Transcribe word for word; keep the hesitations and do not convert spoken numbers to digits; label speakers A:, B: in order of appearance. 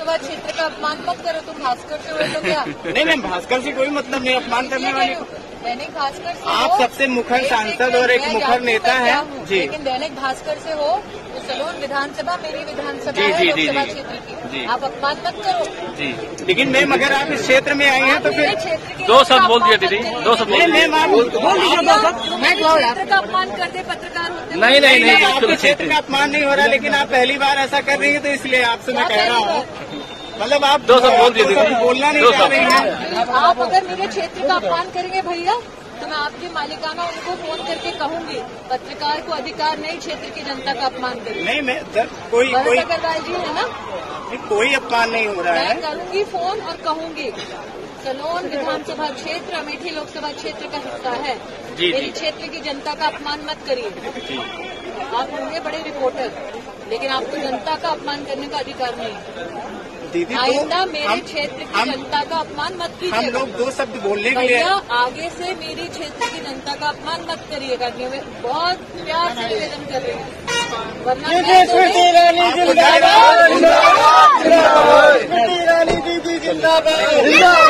A: लोकसभा क्षेत्र का अपमान मत करो। तुम भास्कर से हो तो क्या?
B: नहीं नहीं, भास्कर से कोई मतलब नहीं अपमान करने वाली।
A: दैनिक भास्कर से
B: आप सबसे मुखर सांसद और एक मुखर नेता है जी।
A: लेकिन दैनिक भास्कर से हो तो सलोन विधानसभा मेरी विधानसभा है, लोकसभा क्षेत्र की, आप अपमान मत करो
B: जी। लेकिन मैम अगर आप इस क्षेत्र में आई हैं तो फिर
C: दो शब्द बोल दिया दीदी, दो शब्द बोल
B: मैम आप बोल
A: मैं क्षेत्र का अपमान करते पत्रकार होते।
C: नहीं नहीं नहीं,
B: आपके क्षेत्र का अपमान नहीं हो रहा, लेकिन आप पहली बार ऐसा कर रही है तो इसलिए आपसे मैं कह रहा हूँ, मतलब आप
C: दो शब्द बोल दिए दीदी,
B: बोलना नहीं चाह रही हैं।
A: आप अगर मेरे क्षेत्र का अपमान करेंगे भैया तो मैं आपकी मालिकाना उनको फोन करके कहूंगी पत्रकार को अधिकार नहीं क्षेत्र की जनता का अपमान करें।
B: नहीं मैं कोई कोई
A: अग्रवाल जी है ना,
B: कोई अपमान नहीं हो रहा है।
A: मैं करूंगी फोन और कहूंगी सलोन विधानसभा क्षेत्र अमेठी लोकसभा क्षेत्र का हिस्सा है, मेरे क्षेत्र की जनता का अपमान मत करिए। आप होंगे बड़े रिपोर्टर, लेकिन आपको जनता का अपमान करने का अधिकार नहीं।
B: दीदी
A: आइंदा मेरे क्षेत्र की जनता का अपमान मत कीजिएगा।
B: हम लोग दो शब्द बोलने के लिए
A: आगे से मेरी क्षेत्र की जनता का अपमान मत करिएगा। बहुत प्यार से निवेदन कर रही हूँ, वरना
B: जिंदाबाद।